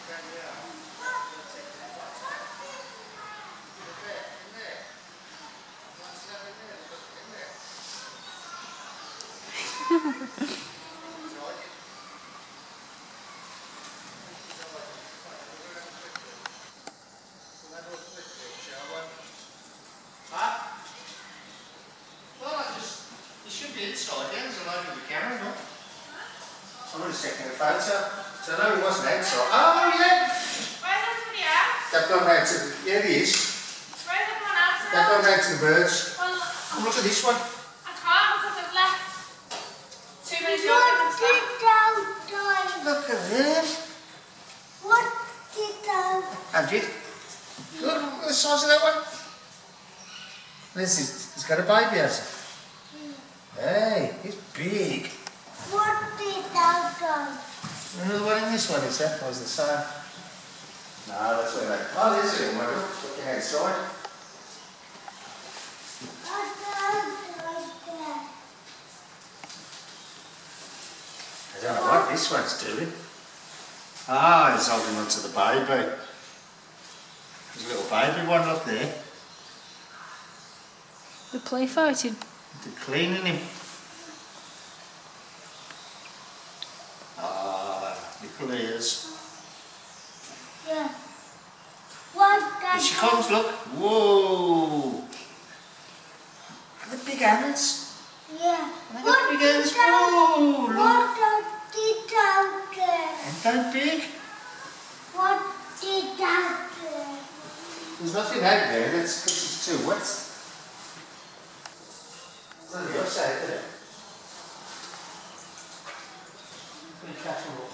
I'm just taking a photo. So I know he wasn't outside. Oh yeah! Where's everybody at? They've gone round to yeah he is. Where's everyone else? They've gone round to the birds. Well, oh, look at this one. I can't because I've left too many dogs and stuff. Look at him. What did Have you? Look at the size of that one. This is, he's got a baby, has he? Hey, he's big. What did that go? Another one in this one, is that? Or is the same? No, that's where they... Oh, there's a one. Looking outside. I don't know what this one's doing. Ah, he's holding on to the baby. There's a little baby one up there. They're play fighting. They're cleaning him. Little ears. Yeah. What Here she comes, look. Whoa. Look at the big hands. Yeah. Look at the big hands. Whoa, look. What did that do? Ain't that big? What did that do? There's nothing out there. That's because it's too wet. It's on the other side, isn't it? Can you catch them up?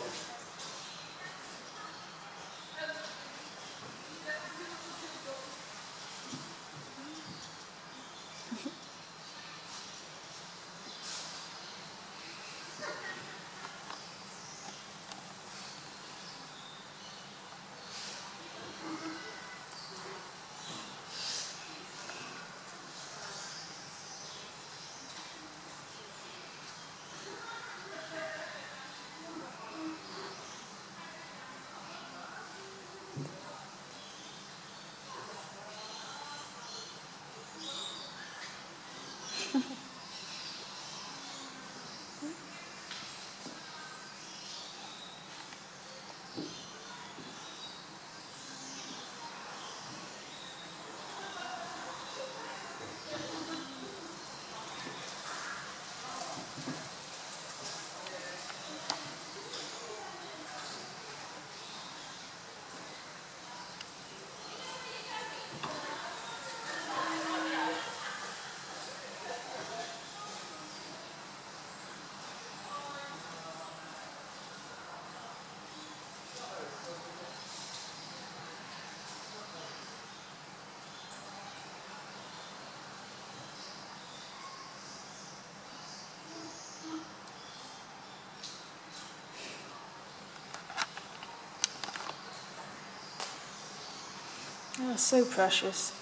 Oh, so precious.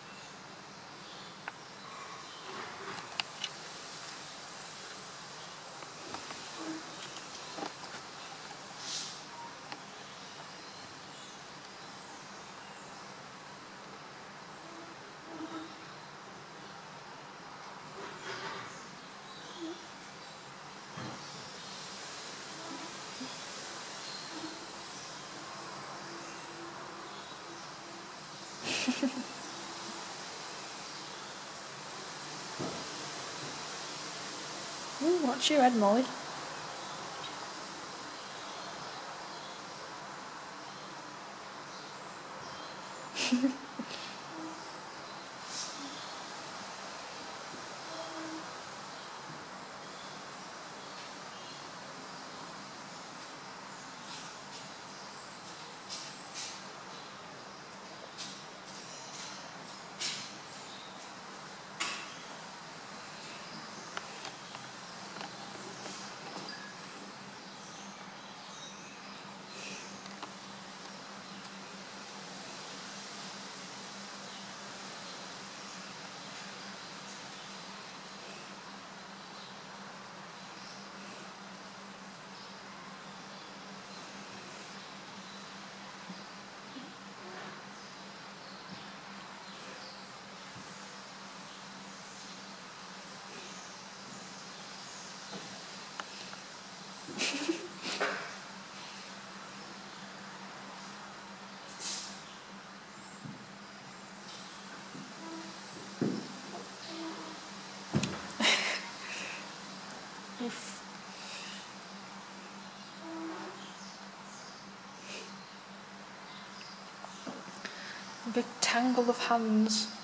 Ooh, watch your head, Molly. A big tangle of hands.